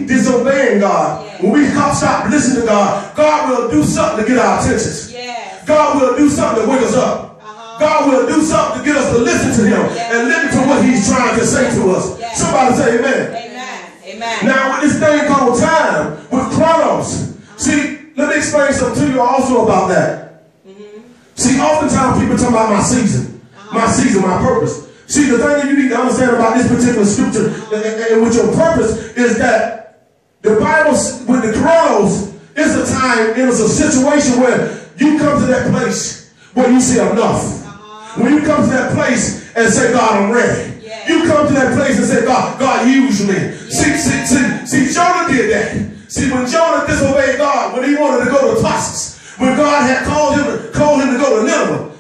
disobeying God, when we stop listening to God, God will do something to get our attention. God will do something to wake us up. God will do something to get us to listen to him and listen to what he's trying to say to us. Somebody say amen. Amen. Amen. Now with this thing called time, with chronos, see, let me explain something to you also about that. See, oftentimes people talk about my season, my purpose. See, the thing that you need to understand about this particular scripture and with your purpose is that the Bible, with the chronos, is a time, it is a situation where you come to that place where you say enough. When you come to that place and say, God, I'm ready. You come to that place and say, God, use me. See, Jonah did that. See, when Jonah disobeyed God, when he wanted to go to Tarsus, when God had called him to go to Nineveh,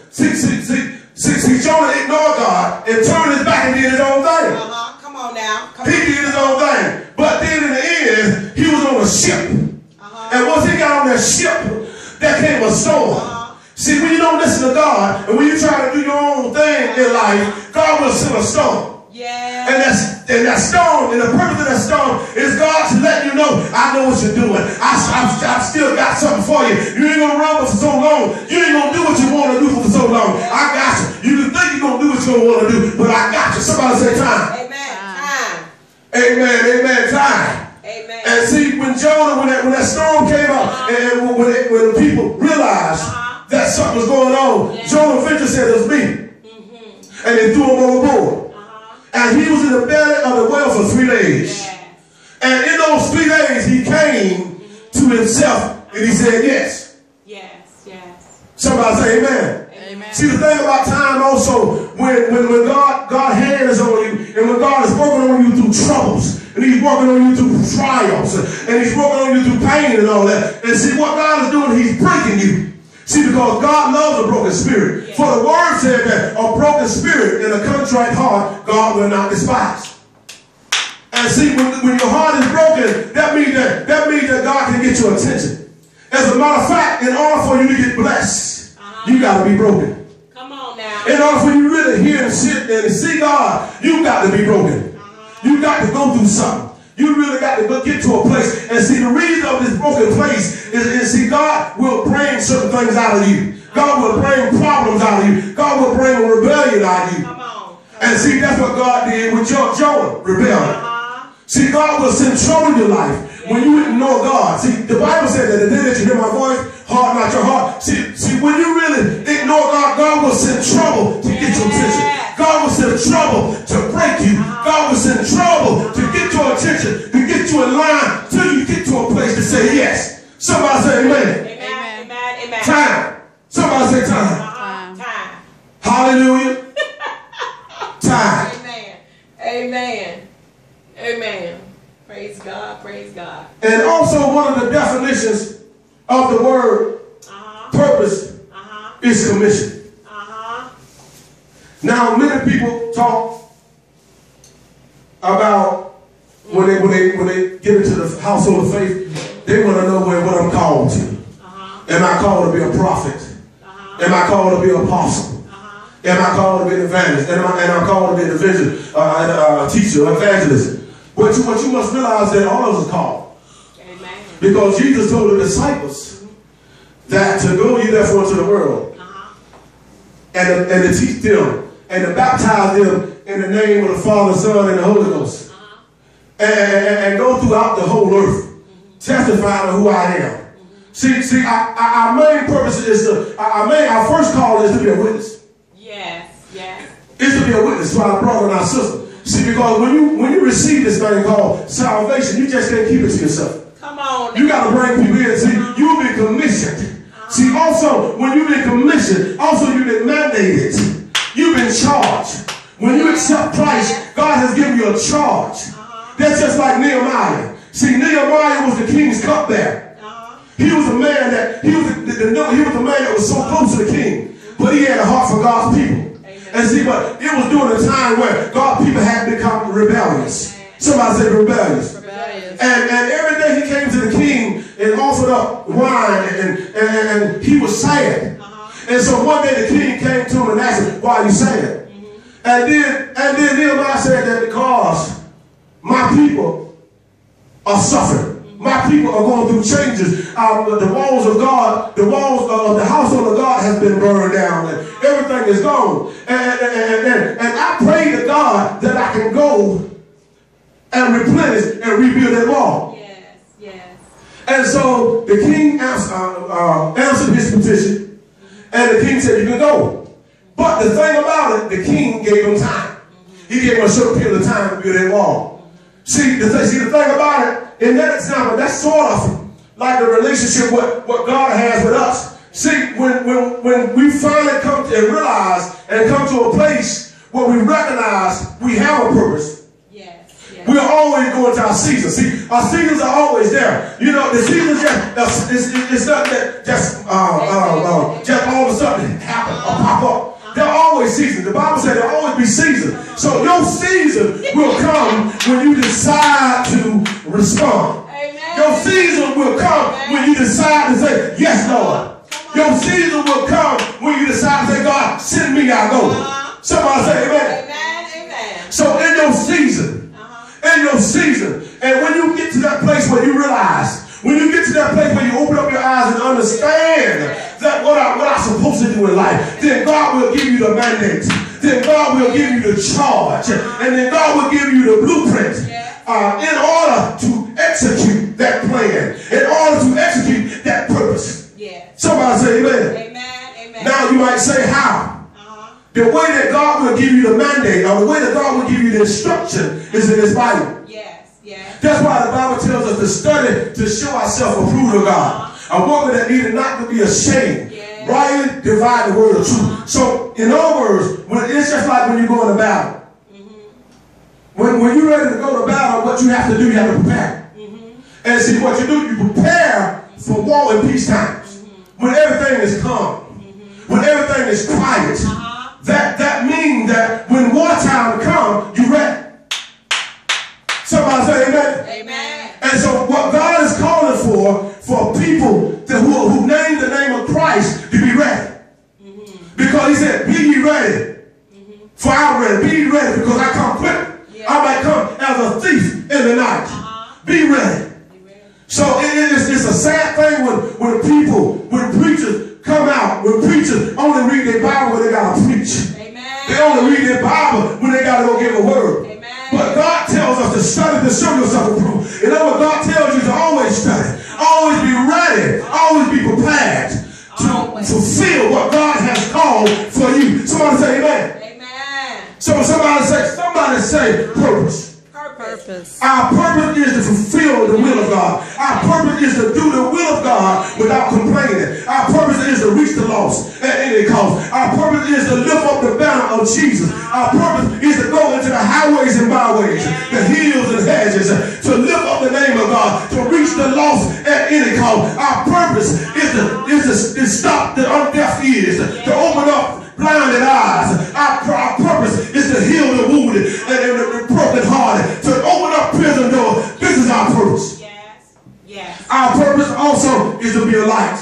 see, Jonah ignored God and turned his back and did his own thing. Come on now. He did his own thing. But then in the end, he was on a ship. And once he got on that ship, there came a storm. See, when you don't listen to God, and when you try to do your own thing in life, God will send a storm. And that storm, and the purpose of that storm is God to let you know, I know what you're doing. I've still got something for you. You ain't going to run for so long. You ain't going to do what you want to do for so long. I got you. You can think you're going to do what you don't want to do, but I got you. Somebody say time. Amen. Time. Amen. Amen. Time. Amen. And see, when Jonah, when that storm came out, and when the people realized that something was going on, Jonah Venture said it was me. And they threw him overboard. And he was in the belly of the whale for 3 days. And in those 3 days, he came to himself and he said yes. Somebody say amen. See, the thing about time also, when God hands on you, and when God is working on you through troubles, and he's working on you through trials, and he's working on you through pain and all that. And see, what God is doing, he's breaking you. See, because God loves a broken spirit. For the word said that a broken spirit and a contrite heart, God will not despise. And see, when your heart is broken, that means that God can get your attention. As a matter of fact, in order for you to get blessed, you got to be broken. Come on now. In order for you to really hear and sit and see God, you got to be broken. You got to go through something. You really got to go get to a place. And see, the reason of this broken place is see, God will bring certain things out of you. God will bring problems out of you. God will bring a rebellion out of you. Come on. And see, that's what God did with Jonah, rebellion. See, God will send trouble in your life when you ignore God. See, the Bible said that the day that you hear my voice, harden not your heart. See, when you really ignore God, God will send trouble to get your attention. God will send trouble to break you. God will send trouble to get your attention, to get you in line till you get to a place to say yes. Somebody say amen. Amen. Amen. Amen. Time. Somebody say time. Time. Hallelujah. Time. Amen. Amen. Amen. Praise God. Praise God. And also one of the definitions of the word purpose is commission. Now, many people talk about when they get into the household of faith, they want to know what I'm called to. Am I called to be a prophet? Am I called to be an apostle? Am I called to be an evangelist? Am I called to be an evangelist, a teacher, an evangelist? But what you must realize that all of us are called. Amen. Because Jesus told the disciples that to go ye therefore into the world and to teach them and to baptize them in the name of the Father, Son, and the Holy Ghost. And go throughout the whole earth, testifying of who I am. See, our main purpose is our first call is to be a witness. Yes. It's to be a witness to our brother and our sister. See, because when you receive this thing called salvation, you just can't keep it to yourself. Come on. You got to bring people in. See, you've been commissioned. See, also, when you've been commissioned, also you've been mandated. You've been charged. When you accept Christ, God has given you a charge. That's just like Nehemiah. See, Nehemiah was the king's cupbearer. He was a man that he was a man that was so close to the king, but he had a heart for God's people. And see, but it was during a time where God's people had become rebellious. Somebody say rebellious. And every day he came to the king and offered up wine, and he was sad. And so one day the king came to him and asked him, why are you sad? And then Nehemiah said that because my people are suffering. My people are going through changes. The walls of God, the walls of the household of God has been burned down, and everything is gone. And I pray to God that I can go and replenish and rebuild that wall. Yes, yes. And so the king answered his petition, and the king said, you can go. But the thing about it, the king gave him time. He gave him a short period of time to build that wall. See the thing about it, in that example, that's sort of like the relationship what God has with us. See, when we finally come to and realize and come to a place where we recognize we have a purpose, we are always going to our seasons. See, our seasons are always there. You know, the seasons it's not that just all of a sudden happen or pop up. There are always seasons. The Bible said there will always be seasons. So your season will come when you decide to respond. Amen. Your season will come when you decide to say, yes, Lord. Your season will come when you decide to say, God, send me, I'll go. Somebody say amen. Amen. Amen. So in your season, and when you get to that place where you realize, when you get to that place where you open up your eyes and understand that what I'm supposed to do in life, then God will give you the mandate. Then God will give you the charge. And then God will give you the blueprint in order to execute that plan, in order to execute that purpose. Somebody say amen. Amen. Now you might say how? The way that God will give you the mandate, or the way that God will give you the instruction, is in His Bible. That's why the Bible tells us to study to show ourselves approved of God. A woman that needed not to be ashamed. Rightly divide the word of truth. So, in other words, it's just like when you go into battle. When you're ready to go to battle, what you have to do, you have to prepare. And see, what you do, you prepare for war and peace times. When everything is calm. When everything is quiet. That means that when wartime comes, you're ready. Somebody say amen. Amen. And so what God is calling for people who name the name of Christ to be ready. Because He said, be ye ready. For I'm ready. Be ye ready because I come quick. I might come as a thief in the night. Be ready. So it's a sad thing when preachers come out, when preachers only read their Bible when they got to preach. They only read their Bible when they got to go give a word. But God tells us to study to show yourself approved. In other words, God tells you to always study, always be ready, always be prepared to fulfill what God has called for you. Somebody say amen. Amen. So somebody say purpose. Our purpose is to fulfill the will of God. Our purpose is to do the will of God without complaining. Our purpose is to reach the lost at any cost. Our purpose is to lift up the banner of Jesus. Our purpose is to go into the highways and byways, the hills and hedges, to lift up the name of God, to reach the lost at any cost. Our purpose is to stop the undeaf ears, to open up blinded eyes. Our purpose is to heal the wounded and the broken hearted, to open up prison doors. This is our purpose. Yes. Our purpose also is to be a light.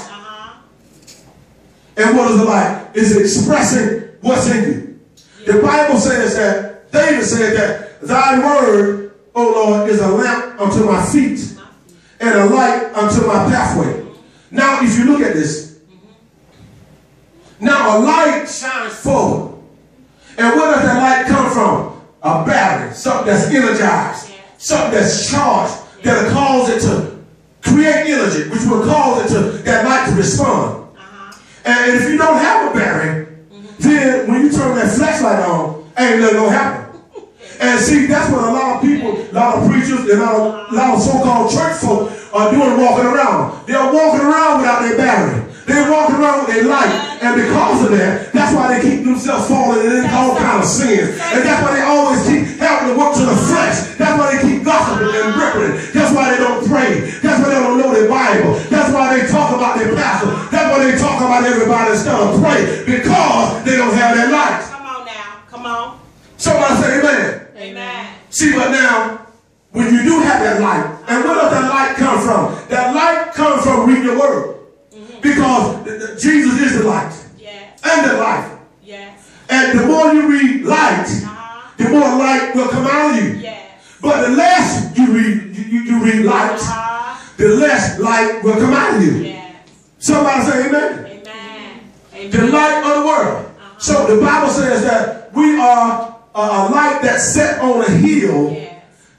And what is a light? It's expressing what's in you. The Bible says that, David said that, thy word, O Lord, is a lamp unto my feet and a light unto my pathway. Now, if you look at this, now a light shines forward. And where does that light come from? A battery, something that's energized, something that's charged, that'll cause it to create energy, which will cause it to that light to respond. And if you don't have a battery, then when you turn that flashlight on, ain't nothing gonna happen. And see, that's what a lot of people, a lot of preachers, and a lot of so-called church folk are doing, walking around. They're walking around without their battery. They're walking around with their light. And because of that, that's why they keep themselves falling into all kind of sins. And that's why they always keep having to work to the flesh. That's why they keep gossiping and ripping. That's why they don't pray. That's why they don't know their Bible. That's why they talk about their pastor. That's why they talk about everybody instead of pray. Because they don't have that light. Come on now. Come on. Somebody say amen. Amen. See, but now, when you do have that light, and where does that light come from? That light comes from reading the word. Because Jesus is the light. And the life. And the more you read light, the more light will come out of you. But the less you read light, the less light will come out of you. Yes. Somebody say amen. Amen. The light of the world. So the Bible says that we are a light that's set on a hill. Yes.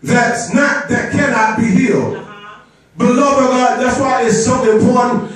That cannot be healed. Beloved of God, that's why it's so important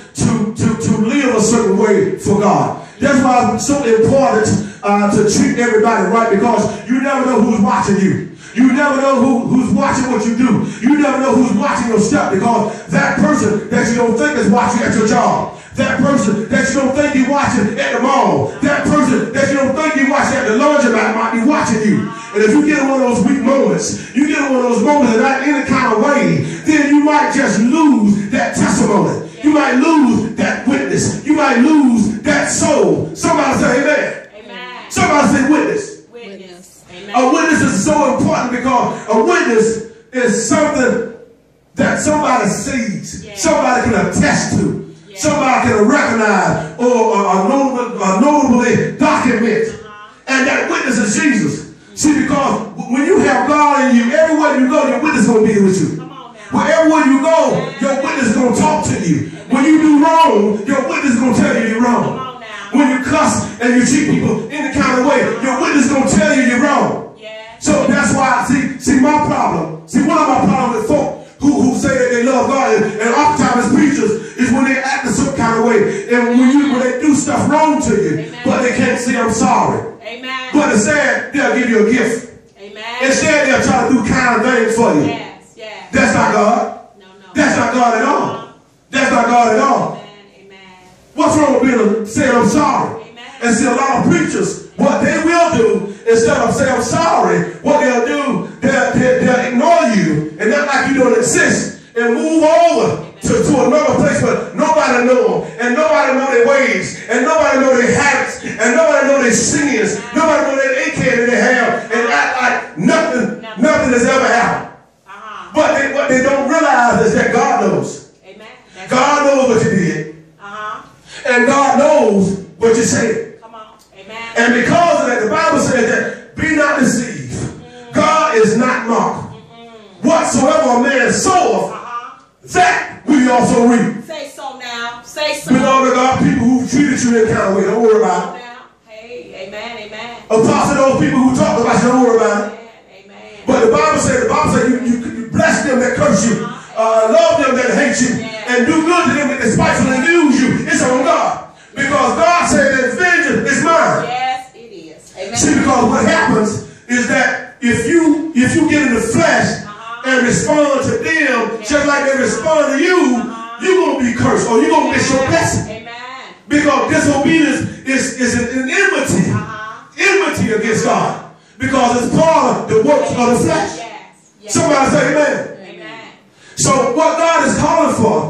to live a certain way for God. That's why it's so important to treat everybody right, because you never know who's watching you. You never know who's watching what you do. You never know who's watching your step, because that person that you don't think is watching at your job, that person that you don't think you're watching at the mall, that person that you don't think you're watching at the laundromat might be watching you. And if you get in one of those weak moments, you get in one of those moments in any kind of way, then you might just lose that testimony. You might lose that witness. You might lose that soul. Somebody say amen. Amen. Somebody say witness. Witness. Amen. A witness is so important, because a witness is something that somebody sees, somebody can attest to, somebody can recognize, or notably document. And that witness is Jesus. See, because when you have God in you, everywhere you go, your witness is going to be with you. Wherever you go, your witness is going to talk to you. When you do wrong, your witness is going to tell you you're wrong. When you cuss and you treat people any kind of way, your witness is going to tell you you're wrong. So that's why, see my problem. See, one of my problems with folk who say that they love God, and oftentimes as preachers, is when they act a certain kind of way. And when they do stuff wrong to you, but they can't say I'm sorry. Amen. But instead, they'll give you a gift. Amen. Instead, they'll try to do kind things for you. Yes. Yes. That's not God. No. That's not God at all. That's not God at all. Amen. What's wrong with saying I'm sorry? Amen. And see, a lot of preachers, what they will do, instead of saying I'm sorry, what they'll do, they'll ignore you and act like you don't exist, and move over to another place where nobody know them, and nobody know their ways, and nobody know their habits, and nobody know their sins, nobody know their AK that they have, and act like nothing has ever happened. But what they don't realize is that God knows. Amen. God knows what you did. And God knows what you said. Come on. Amen. And because of that, the Bible says that be not deceived. God is not mocked. Whatsoever a man soweth, that we also reap. Say so now. Say so. Beloved of God, people who treated you in that kind of way, don't worry about it. Hey, amen. Apostle, those people who talk about you, don't worry about it. Amen. But the Bible says you bless them that curse you, love them that hate you, and do good to them that despitefully use you. It's on God. Because God said that vengeance is mine. Yes, it is. Amen. See, because what happens is that if you get in the flesh and respond to them just like they respond to you, you're going to be cursed, or you're going to miss your blessing. Amen. Because disobedience is an enmity against God. Because it's part of the works of the flesh. Yes. Somebody say amen. Amen. So what God is calling for